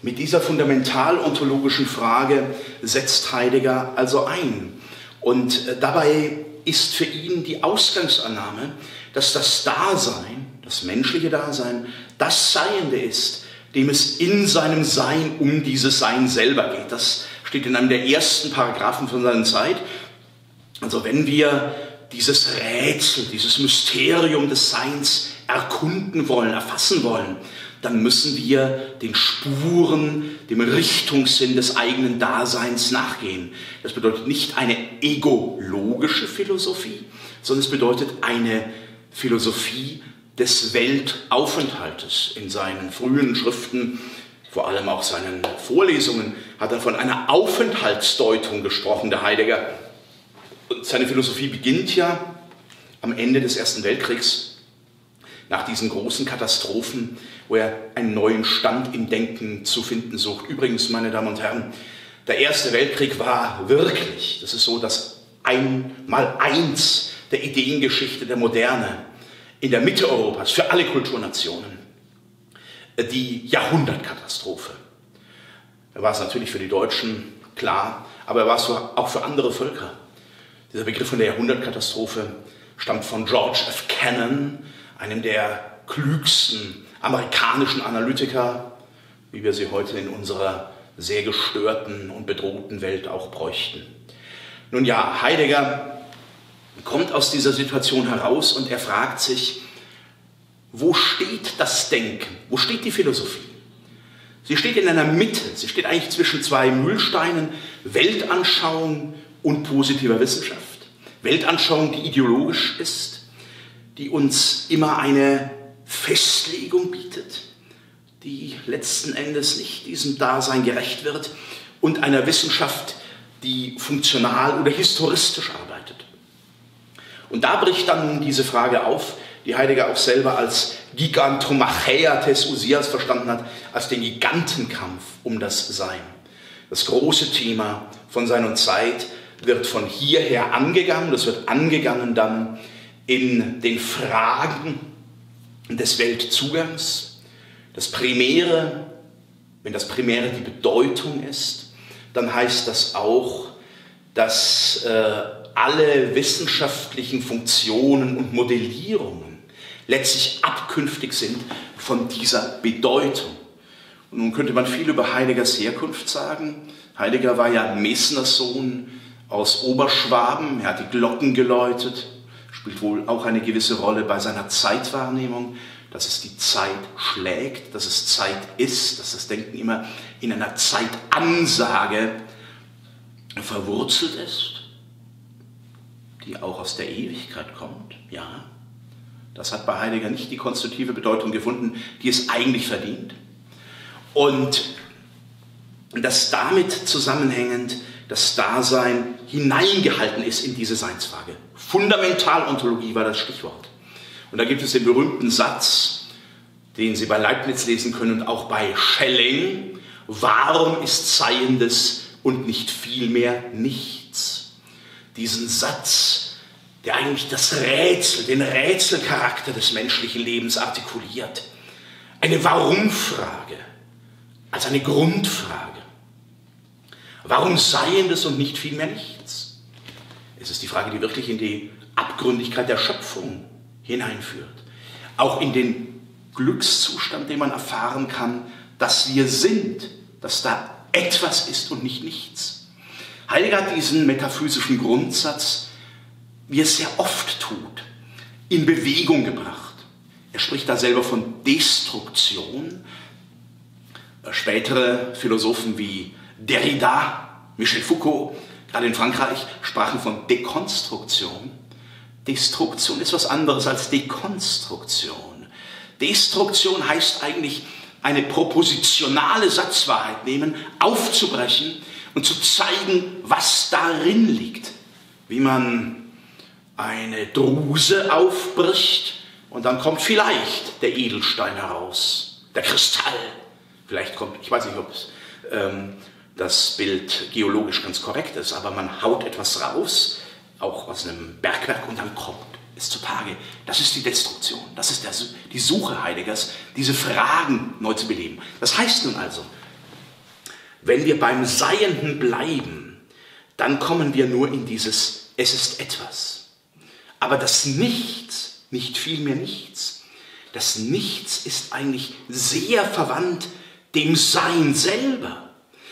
Mit dieser fundamental-ontologischen Frage setzt Heidegger also ein. Und dabei ist für ihn die Ausgangsannahme, dass das Dasein, das menschliche Dasein, das Seiende ist, dem es in seinem Sein um dieses Sein selber geht. Das steht in einem der ersten Paragraphen von seiner Zeit. Also wenn wir dieses Rätsel, dieses Mysterium des Seins erkunden wollen, erfassen wollen, dann müssen wir den Spuren, dem Richtungssinn des eigenen Daseins nachgehen. Das bedeutet nicht eine egologische Philosophie, sondern es bedeutet eine Philosophie des Weltaufenthaltes. In seinen frühen Schriften, vor allem auch seinen Vorlesungen, hat er von einer Aufenthaltsdeutung gesprochen, der Heidegger. Und seine Philosophie beginnt ja am Ende des Ersten Weltkriegs, nach diesen großen Katastrophen, wo er einen neuen Stand im Denken zu finden sucht. Übrigens, meine Damen und Herren, der Erste Weltkrieg war wirklich, das ist so das Einmaleins der Ideengeschichte der Moderne in der Mitte Europas, für alle Kulturnationen, die Jahrhundertkatastrophe. Er war es natürlich für die Deutschen, klar, aber er war es auch für andere Völker. Dieser Begriff von der Jahrhundertkatastrophe stammt von George F. Kennan, einem der klügsten amerikanischen Analytiker, wie wir sie heute in unserer sehr gestörten und bedrohten Welt auch bräuchten. Nun ja, Heidegger kommt aus dieser Situation heraus und er fragt sich, wo steht das Denken, wo steht die Philosophie? Sie steht in einer Mitte, sie steht eigentlich zwischen zwei Mühlsteinen, Weltanschauung und positiver Wissenschaft. Weltanschauung, die ideologisch ist, die uns immer eine Festlegung bietet, die letzten Endes nicht diesem Dasein gerecht wird, und einer Wissenschaft, die funktional oder historistisch arbeitet. Und da bricht dann diese Frage auf, die Heidegger auch selber als Gigantomachia Usias verstanden hat, als den Gigantenkampf um das Sein. Das große Thema von seiner Zeit wird von hierher angegangen, das wird angegangen dann in den Fragen des Weltzugangs. Das Primäre, wenn das Primäre die Bedeutung ist, dann heißt das auch, dass alle wissenschaftlichen Funktionen und Modellierungen letztlich abkünftig sind von dieser Bedeutung. Und nun könnte man viel über Heideggers Herkunft sagen. Heidegger war ja Mesners Sohn aus Oberschwaben, er hat die Glocken geläutet, spielt wohl auch eine gewisse Rolle bei seiner Zeitwahrnehmung, dass es die Zeit schlägt, dass es Zeit ist, dass das Denken immer in einer Zeitansage verwurzelt ist, die auch aus der Ewigkeit kommt. Ja, das hat bei Heidegger nicht die konstruktive Bedeutung gefunden, die es eigentlich verdient. Und dass damit zusammenhängend das Dasein hineingehalten ist in diese Seinsfrage. Fundamentalontologie war das Stichwort. Und da gibt es den berühmten Satz, den Sie bei Leibniz lesen können und auch bei Schelling: Warum ist Seiendes und nicht vielmehr nichts? Diesen Satz, der eigentlich das Rätsel, den Rätselcharakter des menschlichen Lebens artikuliert. Eine Warum-Frage als eine Grundfrage. Warum Seiendes und nicht vielmehr nichts? Es ist die Frage, die wirklich in die Abgründigkeit der Schöpfung hineinführt. Auch in den Glückszustand, den man erfahren kann, dass wir sind, dass da etwas ist und nicht nichts. Heidegger hat diesen metaphysischen Grundsatz, wie es sehr oft tut, in Bewegung gebracht. Er spricht da selber von Destruktion. Spätere Philosophen wie Derrida, Michel Foucault, gerade in Frankreich, sprachen von Dekonstruktion. Destruktion ist was anderes als Dekonstruktion. Destruktion heißt eigentlich, eine propositionale Satzwahrheit nehmen, aufzubrechen und zu zeigen, was darin liegt. Wie man eine Druse aufbricht und dann kommt vielleicht der Edelstein heraus, der Kristall. Vielleicht kommt, ich weiß nicht, ob das Bild geologisch ganz korrekt ist, aber man haut etwas raus, auch aus einem Bergwerk, und dann kommt es zutage. Das ist die Destruktion, das ist die Suche Heideggers, diese Fragen neu zu beleben. Das heißt nun also, Wenn wir beim Seienden bleiben, dann kommen wir nur in dieses Es ist etwas. Aber das Nichts, nicht vielmehr nichts, das Nichts ist eigentlich sehr verwandt dem Sein selber.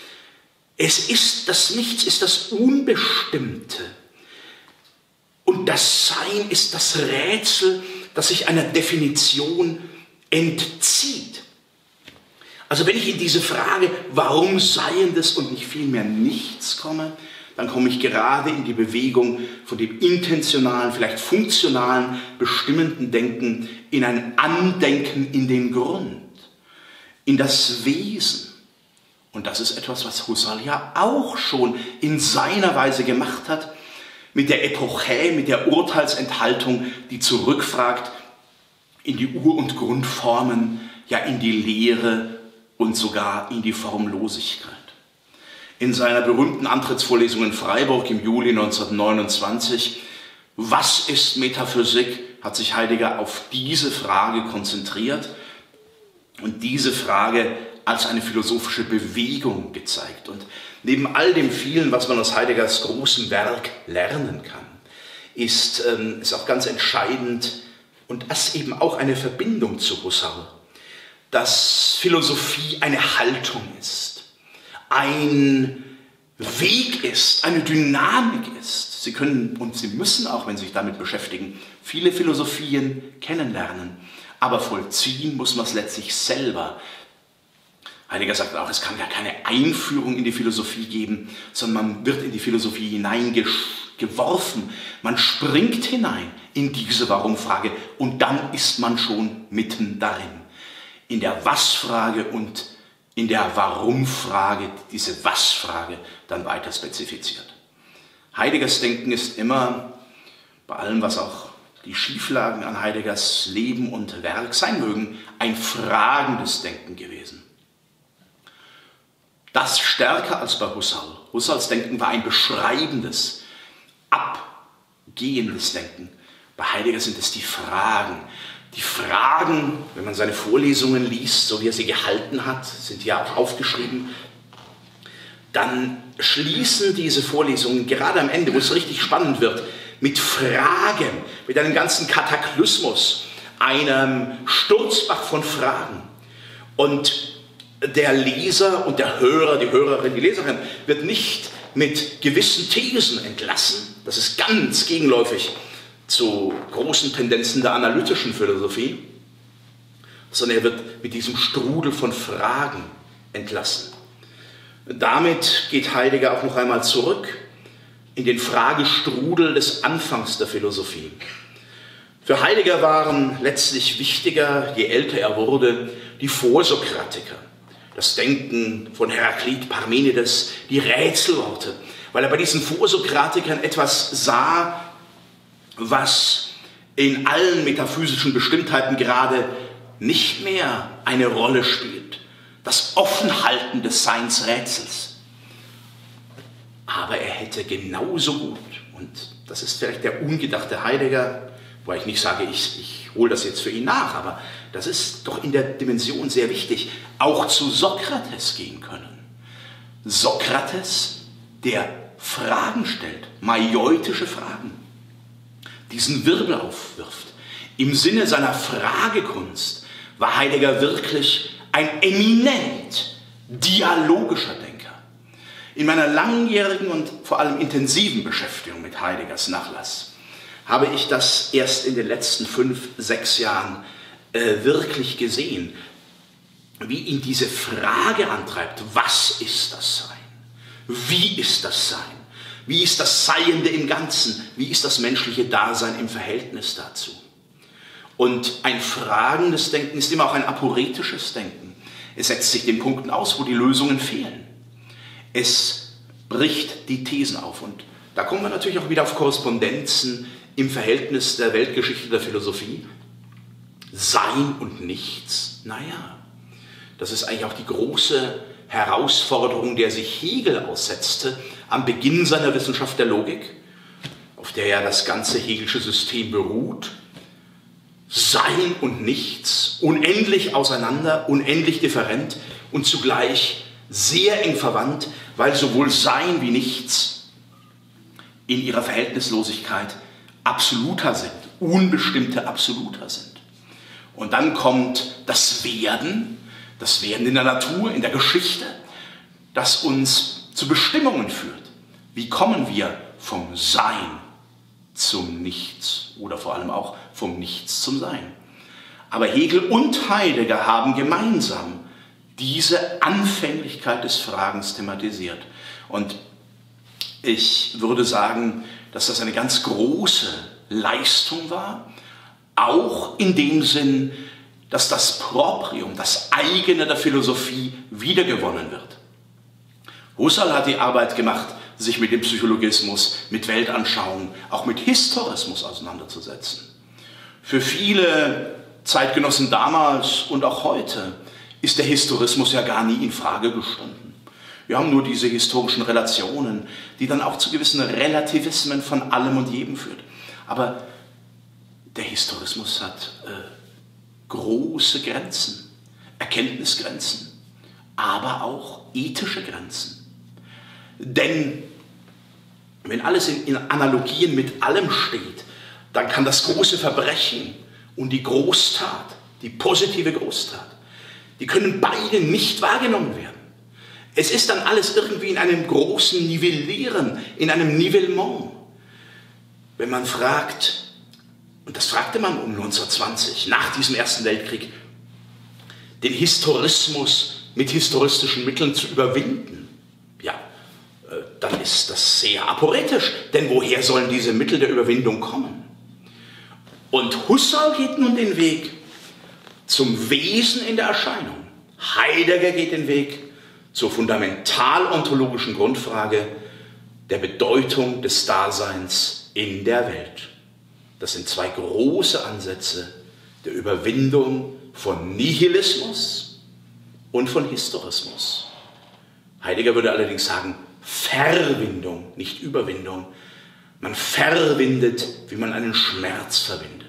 Das Nichts ist das Unbestimmte. Und das Sein ist das Rätsel, das sich einer Definition entzieht. Also wenn ich in diese Frage, warum Seiendes und nicht vielmehr Nichts komme, dann komme ich gerade in die Bewegung von dem intentionalen, vielleicht funktionalen, bestimmenden Denken in ein Andenken in den Grund, in das Wesen. Und das ist etwas, was Husserl ja auch schon in seiner Weise gemacht hat, mit der Epoché, mit der Urteilsenthaltung, die zurückfragt in die Ur- und Grundformen, ja in die Lehre und sogar in die Formlosigkeit. In seiner berühmten Antrittsvorlesung in Freiburg im Juli 1929, was ist Metaphysik, hat sich Heidegger auf diese Frage konzentriert und diese Frage als eine philosophische Bewegung gezeigt. Und neben all dem vielen, was man aus Heideggers großem Werk lernen kann, ist auch ganz entscheidend und das eben auch eine Verbindung zu Husserl, dass Philosophie eine Haltung ist, ein Weg ist, eine Dynamik ist. Sie können und Sie müssen auch, wenn Sie sich damit beschäftigen, viele Philosophien kennenlernen, aber vollziehen muss man es letztlich selber. Heidegger sagt auch, es kann ja keine Einführung in die Philosophie geben, sondern man wird in die Philosophie hineingeworfen. Man springt hinein in diese Warum-Frage und dann ist man schon mitten darin. In der Was-Frage und in der Warum-Frage, diese Was-Frage dann weiter spezifiziert. Heideggers Denken ist immer, bei allem, was auch die Schieflagen an Heideggers Leben und Werk sein mögen, ein fragendes Denken gewesen. Das stärker als bei Husserl. Husserls Denken war ein beschreibendes, abgehendes Denken. Bei Heidegger sind es die Fragen. Die Fragen, wenn man seine Vorlesungen liest, so wie er sie gehalten hat, sind ja auch aufgeschrieben, dann schließen diese Vorlesungen gerade am Ende, wo es richtig spannend wird, mit Fragen, mit einem ganzen Kataklysmus, einem Sturzbach von Fragen. Und der Leser und der Hörer, die Hörerin, die Leserin wird nicht mit gewissen Thesen entlassen, das ist ganz gegenläufig zu großen Tendenzen der analytischen Philosophie, sondern er wird mit diesem Strudel von Fragen entlassen. Damit geht Heidegger auch noch einmal zurück in den Fragestrudel des Anfangs der Philosophie. Für Heidegger waren letztlich wichtiger, je älter er wurde, die Vorsokratiker, das Denken von Heraklit, Parmenides, die Rätselworte, weil er bei diesen Vorsokratikern etwas sah, was in allen metaphysischen Bestimmtheiten gerade nicht mehr eine Rolle spielt. Das Offenhalten des Seinsrätsels. Aber er hätte genauso gut, und das ist vielleicht der ungedachte Heidegger, wo ich nicht sage, ich hole das jetzt für ihn nach, aber das ist doch in der Dimension sehr wichtig, auch zu Sokrates gehen können. Sokrates, der Fragen stellt, majeutische Fragen, diesen Wirbel aufwirft. Im Sinne seiner Fragekunst war Heidegger wirklich ein eminent dialogischer Denker. In meiner langjährigen und vor allem intensiven Beschäftigung mit Heideggers Nachlass habe ich das erst in den letzten 5, 6 Jahren wirklich gesehen, wie ihn diese Frage antreibt, was ist das Sein? Wie ist das Sein? Wie ist das Seiende im Ganzen? Wie ist das menschliche Dasein im Verhältnis dazu? Und ein fragendes Denken ist immer auch ein aporetisches Denken. Es setzt sich den Punkten aus, wo die Lösungen fehlen. Es bricht die Thesen auf. Und da kommen wir natürlich auch wieder auf Korrespondenzen im Verhältnis der Weltgeschichte der Philosophie. Sein und Nichts, naja, das ist eigentlich auch die große Herausforderung, der sich Hegel aussetzte am Beginn seiner Wissenschaft der Logik, auf der ja das ganze Hegelsche System beruht. Sein und Nichts, unendlich auseinander, unendlich different und zugleich sehr eng verwandt, weil sowohl Sein wie Nichts in ihrer Verhältnislosigkeit absoluter sind, unbestimmte Absoluter sind. Und dann kommt das Werden in der Natur, in der Geschichte, das uns zu Bestimmungen führt. Wie kommen wir vom Sein zum Nichts oder vor allem auch vom Nichts zum Sein? Aber Hegel und Heidegger haben gemeinsam diese Anfänglichkeit des Fragens thematisiert. Und ich würde sagen, dass das eine ganz große Leistung war, auch in dem Sinn, dass das Proprium, das eigene der Philosophie wiedergewonnen wird. Husserl hat die Arbeit gemacht, sich mit dem Psychologismus, mit Weltanschauung, auch mit Historismus auseinanderzusetzen. Für viele Zeitgenossen damals und auch heute ist der Historismus ja gar nie in Frage gestanden. Wir haben nur diese historischen Relationen, die dann auch zu gewissen Relativismen von allem und jedem führt. Aber der Historismus hat große Grenzen, Erkenntnisgrenzen, aber auch ethische Grenzen. Denn wenn alles in Analogien mit allem steht, dann kann das große Verbrechen und die Großtat, die positive Großtat, die können beide nicht wahrgenommen werden. Es ist dann alles irgendwie in einem großen Nivellieren, in einem Nivellement. Wenn man fragt, und das fragte man um 1920, nach diesem Ersten Weltkrieg, den Historismus mit historistischen Mitteln zu überwinden, ja, dann ist das sehr aporetisch, denn woher sollen diese Mittel der Überwindung kommen? Und Husserl geht nun den Weg zum Wesen in der Erscheinung. Heidegger geht den Weg zur fundamental-ontologischen Grundfrage der Bedeutung des Daseins in der Welt. Das sind zwei große Ansätze der Überwindung von Nihilismus und von Historismus. Heidegger würde allerdings sagen, Verwindung, nicht Überwindung. Man verwindet, wie man einen Schmerz verwindet.